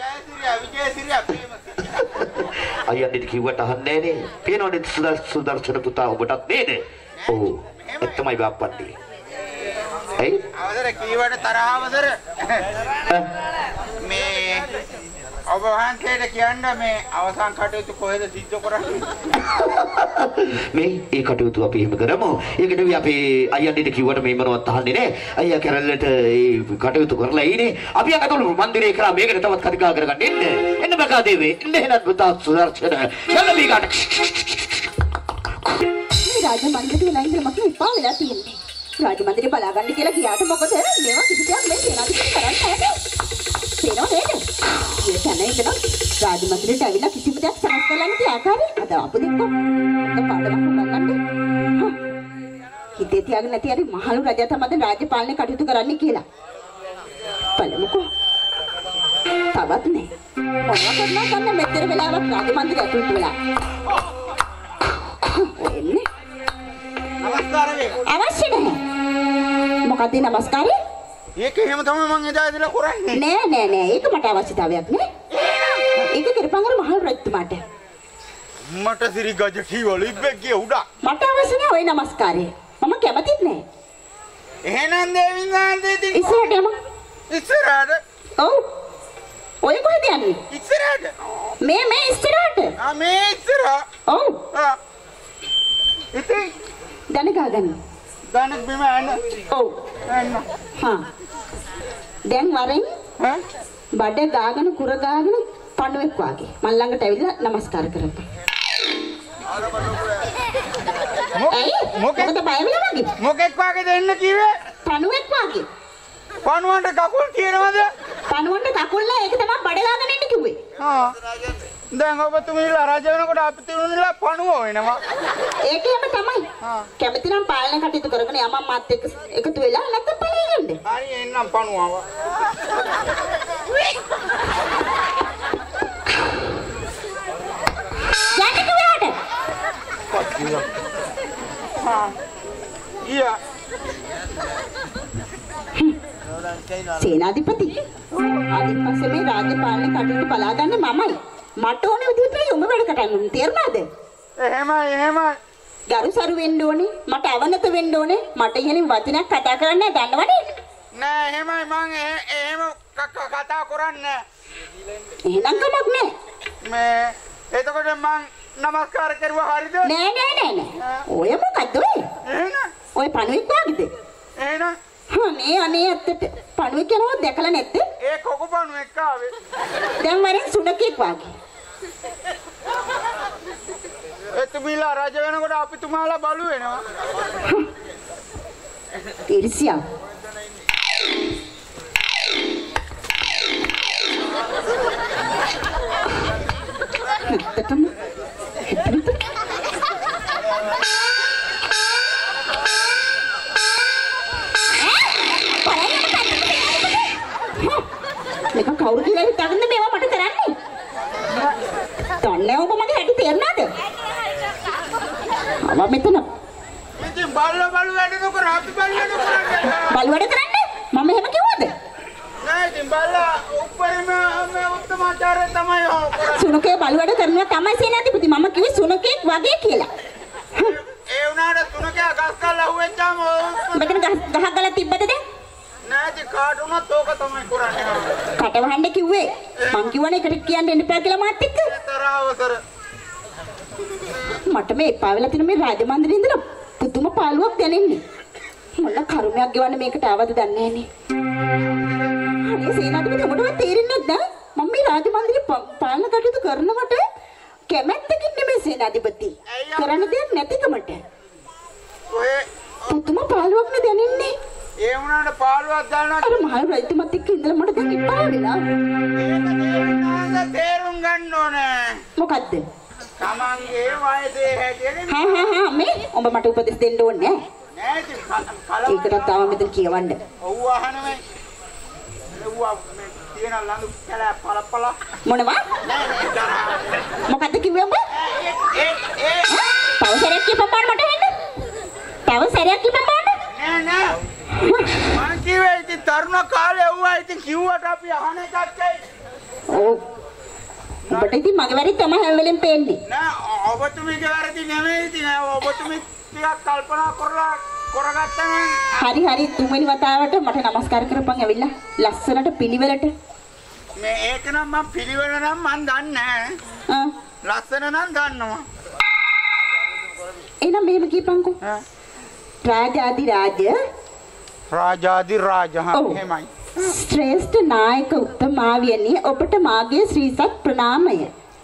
අයියන්ට කිව්වට අහන්නේ නේ. පේනවනේ සුදර්ශන පුතා ඔබටත් නේද? ඔව්. එතමයි බාප්පන්ටි. ඇයි? අවසර කීවට තරහවසර. මේ ඔබ වහන්සේට කියන්න මේ අවසන් කටයුතු කොහෙද සිද්ධ කරන්නේ? මේ ඒ කටයුතු අපි එහෙම කරමු. ඒක නෙවෙයි අපි අයියන්ට කිව්වට මේ මොනවත් අහන්නේ නෑ. අයියා කැරල්ලට ඒ කටයුතු කරලා ඉන්නේ. අපි අතවල මන්දිරේ කරා මේකට තවත් කතිකා කරගන්න එන්න. එන්න බකා දේවේ. එන්න එහෙනම් පුතා සුදර්ශන. යන්න මේ කාට. රාජ මන්දිරේ වෙලා ඉඳලා මට එපා වෙලා තියෙන්නේ. රාජ මන්දිරේ බලාගන්න කියලා ගියාට මොකද මේවා කිසි දෙයක් මේ සේනාධිපති කරන්නේ නැහැ. සේනාව නේද? ඒ තැන ඉඳලා රාජ මන්දිරේට ඇවිල්ලා කිසිම දෙයක් සකස් කරලා නැති ආකාරي අද අපු දෙක්කෝ අද පාඩමක් බලන්න. හිතේ තියාගෙන නැති හරි මහලු රජා තමයි රාජ්‍ය පාලනය කටයුතු කරන්නේ කියලා. බලමුකෝ. තවත් නේ. මොනවා කරනවා ගන්න මෙතර වෙලාවක් රාජ මන්දිරේ ඇතුළට වෙලා. එන්නේ. නමස්කාර වේ. අවශ්‍ය නැහැ. මොකද නමස්කාරේ? ඒක එහෙම තමයි මං එදා ඉඳලා කරන්නේ. නෑ. ඒක මට අවශ්‍යතාවයක් නේ. ඒක කරපංගර මහල් රජතුමාට. මට සිරි ගජටි වලිබ්බෙක්ගේ උඩ. මට අවශ්‍ය නෑ ওই නමස්කාරය. මම කැමතිත් නෑ. එහෙනම් දෙවියන්ගේ ඉතින් ඉස්සරහට යමු. ඉස්සරහට? ඔව්. ඔය කොහෙද යන්නේ? ඉස්සරහට. මේ ඉස්සරහට. මේ ඉස්සරහ. ඔව්. ඉතින් දන ගාගන්න. දන බිම යන්න. ඔව්. යන්න. හා. දැන් වරෙන් බඩ ගාගෙන කුර ගාගෙන පණුවෙක් වාගේ මන් ළඟට ඇවිල්ලා නමස්කාර කරපන්. මොකෙක්ද බය වෙලා වගේ? මොකෙක් වාගේ දෙන්න කිව්වේ? පණුවෙක් වාගේ. පණුවන්ට කකුල් තියෙනවද? පණුවන්ට කකුල් නැහැ. ඒක තමයි බඩ ගාගෙන ඉන්න කිව්වේ. හා. දැන් ඔබතුමීලා රජ වෙනකොට අපි තුනුනිලා පණුව වෙනවා. ඒක එහෙම තමයි. කැමති නම් පාලන කටයුතු කරගෙන යමම් මාත් එක්ක එකතු වෙලා නැත්නම් පළේ යන්න. හරි එන්නම් පණුවව. යන්න කිව්වට. හා. ඊයා. සේනාධිපති. ආදිත් පස්සේ මේ රාජ්‍ය පාලන කටයුතු බලා ගන්න මමයි. මට ඕනේ විදිහට යොමු වැඩ කරන්න තේරුණාද? එහෙමයි. ගරුසරු වෙන්න ඕනේ. මට අවනත වෙන්න ඕනේ. මට ඉහලින් වචනයක් කතා කරන්න දන්නවනේ. නෑ එහෙමයි මං එහෙම කතා කරන්නේ. එහෙනම් කමක් නෑ. මේ එතකොට මං නමස්කාර කරුවා හරිද? නෑ. ඔය මොකද්ද ඔය? එහෙනම් ඔය පණුවෙක් වාගේද? එහෙනම් අනේ ඇත්තට පණුවෙක් යනවා දැකලා නැද්ද? ඒ කොකු පණුවෙක් ආවේ. දැන් වරෙන් සුනකෙක් වාගේ. එතුමීලා රජ වෙනකොට අපි තුමාලා බලු වෙනවා. ඉරිසියා. ඇත්තටම මේක කවුරු කියලා හිතාගෙන මේවා මට කරන්නේ? දන්නේ ඔබ මගේ හැටි තේරුණාද? අව මෙතන. ඉතින් බලු වැඩ නොකර අපි බලු වැඩ කරන්නේ. බලු වැඩ කරන්නේ? මම එහෙම කිව්වද? නෑ ඉතින් බලලා උඩරිම මේ උත්තමාචාරය තමයි කරන්නේ. සුනකේ බලු වැඩ කරනවා තමයි සේනාධිපති. මම කිව්වේ සුනකෙක් වගේ කියලා. ඒ වුණාට සුනකයා ගස් ගල් අහුවෙච්චාම මෙතන ගහක් ගලක් තිබ්බද දැන්? නෑති කාටුනත් ඕක තමයි කරන්නේ. කට වහන්න කිව්වේ. මං කිව්වනේ එකට කියන්න එන්න එපා කියලා මාත් එක්ක. තරවසර. මට මේ එපා වෙලා තියෙන මේ රාජමන්දිරේ ඉඳලා පුදුම පාළුවක් දැනෙන්නේ. මොන කරුණයක් ගෙවන්න මේකට ආවද දන්නේ නෑනේ. අනේ සේනාධිපති මොකටවත් තේරෙන්නේ නැද්ද? මම මේ රාජමන්දිරේ පාලන කටයුතු කරනකොට කැමැත්තකින් නෙමෙයි සේනාධිපති. කරන්න දෙයක් නැතිකමට. ඔය පුදුම පාළුවක් නේ දැනෙන්නේ. ඒ වුණාට පාළුවක් දානවා. අර මහල් රජතුමත් එක්ක ඉඳලා මට දැන් එපා වෙලා. ඒක තේරුම් ගන්න ඕනේ. මොකද්ද? තමන්ගේ වයසේ හැටියට හා මේ ඔබ මට උපදෙස් දෙන්න ඕනේ නෑ ඉතින් ඒකටත් තාම මෙතන කියවන්න ඔව් අහනමයි එව්වා මේ තියෙන ලඟු කැල පළපල මොනවා මොකද්ද කිව්වේ ඔබ තව සැරයක් කියපපාන්න මට වෙන්න තව සැරයක් කියපපාන්න නෑ මං කිව්වේ ඉතින් තරුණ කාලේ එව්වා ඉතින් කිව්වට අපි අහන එකක් ඇයි ඔව්. ඔබට ඉතින් මගේ වැරදි තමයි හැම වෙලෙම පේන්නේ. නෑ ඔබතුමීගේ වැරදි නෙමෙයි ඉතින් ඔබතුමී ටිකක් කල්පනා කරලා කරගත්තා නම් හරි තුන්වෙනි වතාවට මට නමස්කාර කරපන් ඇවිල්ලා ලස්සනට පිළිවෙලට. මේ ඒක නම් මම පිළිවෙල නම් මන් දන්නේ නෑ. ලස්සන නම් දන්නවා. එහෙනම් මෙහෙම කියපන්කෝ. රාජාදි රාජාදි රාජ එහෙමයි. ශ්‍රේෂ්ඨ නායක උත්තමාවියනි ඔබට මාගේ ශ්‍රී සත් ප්‍රණාමය.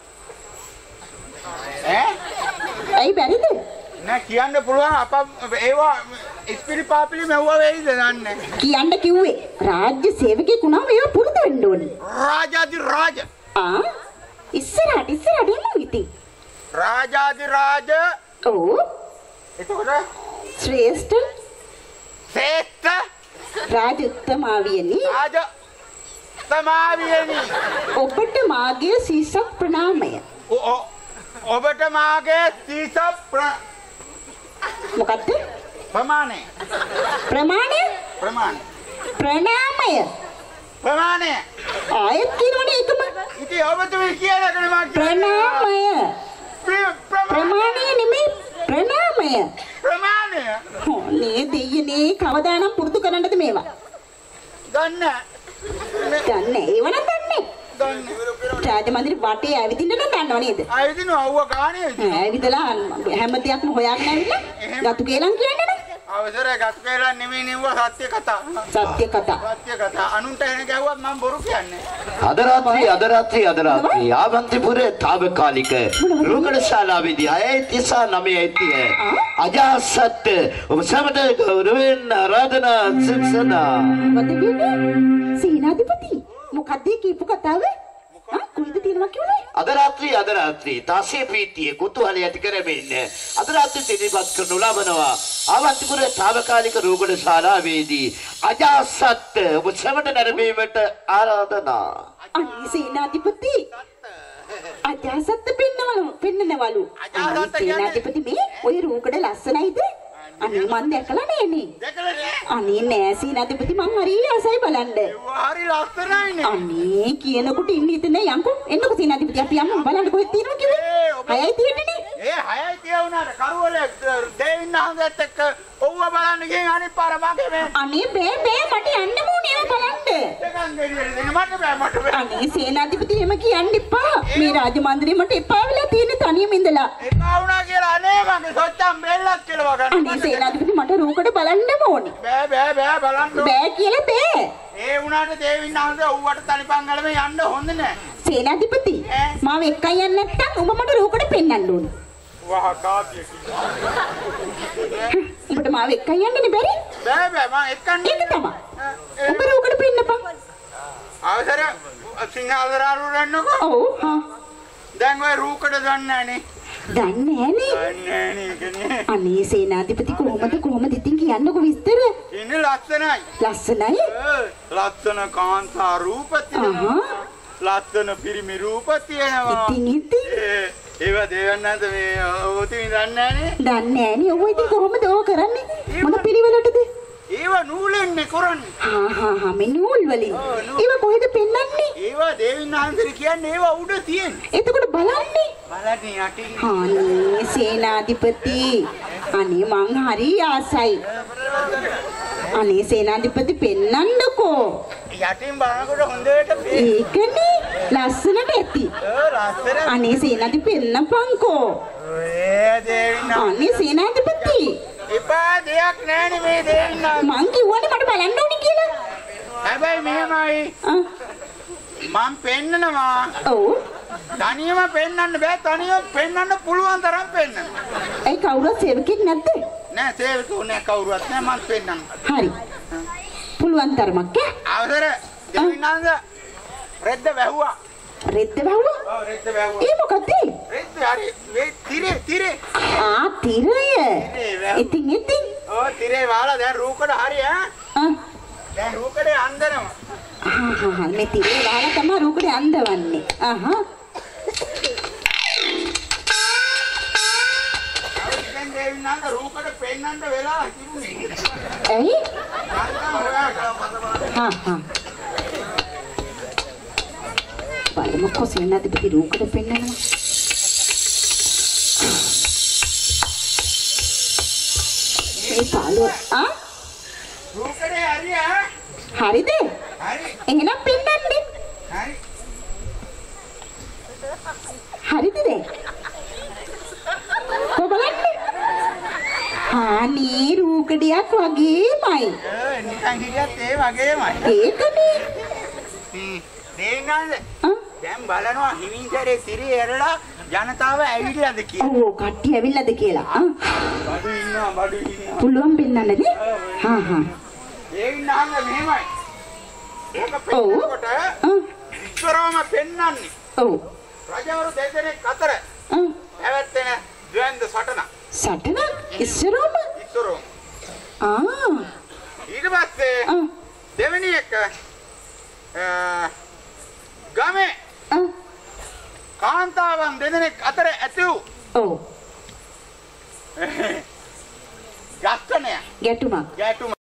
ඇයි බැරිද? නෑ කියන්න පුළුවන් අප ඒවා ඉස්පිරි පාපිලි මෙව්ව වෙයිද දන්නේ. කියන්න කිව්වේ රාජ්‍ය සේවකයෙක් වුණාම ඒවා පුරුදු වෙන්න ඕනේ. රාජාදි රාජ. ඉස්සරහට එමු ඉතින්. රාජාදි රාජ. ඔව්. එතකොට ශ්‍රේෂ්ඨ රාජ උත්තමාවියනි ඔබට මාගේ සීසත් ප්‍රණාමය. ඔබට මාගේ සීසත් මොකද්ද? ප්‍රමාණය. ප්‍රණාමය. ආයෙත් කියනවනේ එකම. ඉතින් ඔබතුමී කියලාගෙන මම ප්‍රණාමය. ප්‍රමාණය නෙමෙයි ප්‍රණාමය. ප්‍රමාණය. නේ දෙයනේ කවදානම් පුරුදු කරන්නද මේවා? දන්නේ ඒවනම් දන්නේ. රාජමන්දිර වටේ ඇවිදින්න නම් දන්නව නේද? ඇවිදිනවා අවුව ගානේ. ඇවිදලා හැම දෙයක්ම හොයාගෙන ඇවිල්ලා ගතු කේලම් කියන්නේ නේ. අවසරයි ගතු කේලම් නෙමෙයි නෙවුවා සත්‍ය කතා. අනුන්ට එන ගැහුවත් මම බොරු කියන්නේ. අද රාත්‍රී ආවන්තිපුරේ තාවකාලික රුගණශාලාවේදී 6:39 අජාසත් ඔබ සමට ගෞරවයෙන් ආරාධනා සික්සනා. සීනාධිපති මොකක්ද කියපු කතාව? කොයිද තියෙනවා කිව්වේ? අද රාත්‍රී තාසේ ප්‍රීතිය කුතුහලය ඇති කරමින් අද රාත්‍රී ඉදිරිපත් කරනු ලබනවා ආවන්තිපුර තාවකාලික රූගණශාලාවේදී අජාසත් ඔබ සමට නැරඹීමට ආරාධනා. අනේ සේනාධිපති අජාසත් පෙන්නනවලු. සේනාධිපති මේ ඔය රූකඩ ලස්සනයිද? අනේ මන් දැකලා නෑනේ. අනේ නෑ සේනාධිපති මං හරි ආසයි බලන්න. හරි ලස්සනයිනේ. අනේ කියනකොට ඉන්න හිතෙන් යන්කෝ එන්නකෝ සේනාධිපති අපි යමු බලන්න කොහෙද තියෙනව කිව්වේ? 6යි තියෙන්නේ. 6යි තියුණාට කරුවල දෙවින්නහන්සත් එක්ක ඔව්ව බලන්න ගිහින් අනිත් පාර මගේ මේ. අනේ බෑ මට යන්න ඕනේ ඒව බලන්න. දෙකන් දෙවියනේ මට බෑ. අනේ සේනාධිපති එහෙම කියන්න එපා. මේ රාජමන්දිරේ මට එපා වෙලා තියෙන තනියම ඉඳලා. එපා වුණා කියලා අනේ මගේ සොච්චම් බෙල්ලක් කියලා වගන්න. අනේ සේනාධිපති මට රූකඩ බලන්නම ඕනේ. බෑ බලන්න. බෑ කියලා බෑ. ඒ වුණාට දෙවින්නහන්ස ඔව්වට තනිපන් ගලම යන්න හොඳ නෑ. සේනාධිපති මාව එක්කයි යන්න නැත්තම් ඔබ මට රූකඩ පෙන්වන්න ඕනේ. වහ කාපිය. උඹට මාව එක්කයි යන්නනේ බැරි? බෑ මම එක්කන්නේ. ඒක තමයි. උඹ රූකඩ පෙන්නපන්. අවසර සිංහාදරාරු රන්නකෝ. ඔව් දැන් ඔය රූකඩ දන්නේ නැනේ. දන්නේ නෑනේ. අනේ සේනාධිපති කොහොමද ඉතින් කියන්නකෝ විස්තර. ඉන්නේ ලස්සනයි. ලස්සන කාන්තා රූප තියෙනවා. ලස්සන පිරිමි රූප තියෙනවා. ඉතින් ඒවා දෙවන්නත් මේ ඔතන දන්නේ නැනේ. දන්නේ නැනේ. ඔව් ඉතින් කොහොමද ඕක කරන්නේ? මොන පිළිවෙලටද? ඒවා නූලෙන්නේ කරන්නේ. මේ නූල් වලින්. ඒවා කොහෙද පෙන්නන්නේ? ඒවා දෙවියන්හන්සේ කියන්නේ ඒවා උඩ තියෙන්නේ. එතකොට බලන්නේ යටින්. අනේ සේනාධිපති. අනේ මං හරි ආසයි. අනේ සේනාධිපති පෙන්නන්නකෝ. යටින් බලනකොට හොඳට ඒකනේ ලස්සනට ඇති. ලස්සන. අනේ සේනාධිපති පෙන්නපන්කෝ. අනේ සේනාධිපති. එපා දෙයක් නෑනේ මේ දෙන්න. මං කිව්වනේ මට බලන්න ඕනේ කියලා. හැබැයි මෙහෙමයි. මං පෙන්නනවා. ඔව්. තනියම පෙන්නන්න බෑ. තනියම පෙන්නන්න පුළුවන් තරම් පෙන්නන්න. ඒ කවුරුත් සේවකෙක් නැද්ද? නෑ සේවකෝ නෑ කවුරුවත් නෑ මං පෙන්නන්න. හරි. පුළුවන් තරමක් අවසර දෙවියන්හන්ස රෙද්ද වැහුවා. රෙද්ද වැහුවා? ඔව් රෙද්ද වැහුවා. ඒ මොකද්ද? රෙද්ද හරි මේ තිරේ. තිරය. ඉතින් ඔව් තිරේ වහලා දැන් රූකඩ හරි දැන් රූකඩේ අන්දනවා. මේ තිරේ වහලා තමයි රූකඩේ අන්දවන්නේ. දැන් දෙවියන්හන්ස රූකඩ පෙන්නන්න වෙලා තිබුණේ. ඇයි? බලමු කොසෙන් අධිපති රූකඩ පෙන්නනවා. මේ පාළුව රූකඩේ හරියා. හරිද? හරි. එහෙනම් පෙන්නන්නේ. හරි. හරිද දැන්? බලන්න. අනේ රූකඩයක් වගේමයි. නිකන් හිටියත් ඒ වගේමයි. ඒකනේ. දේංගන්ද ආ දැන් බලනවා හිමින්තරේ සිරි එරලා ජනතාව ඇවිල්ලාද කියලා. ඔව් කට්ටිය ඇවිල්ලාද කියලා. බඩු ඉන්නවා. පුළුවන් පෙන්නන්නද? හා හා. ඒ ඉන්නාම මෙහෙමයි. ඕක පෙන්නකොට ඉස්සරවම පෙන්නන්නේ. ඔව්. රජවරු දෙදෙනෙක් අතර පැවැත්වෙන ද්වන්ද සටන. සටන ඉස්සරම? ඉස්සරවම. ඊට පස්සේ දෙවෙනි එක ගමේ කාන්තාවන් දෙදෙනෙක් අතර ඇති වූ ඔව්. ගැටුමක්. ගැටුමක්.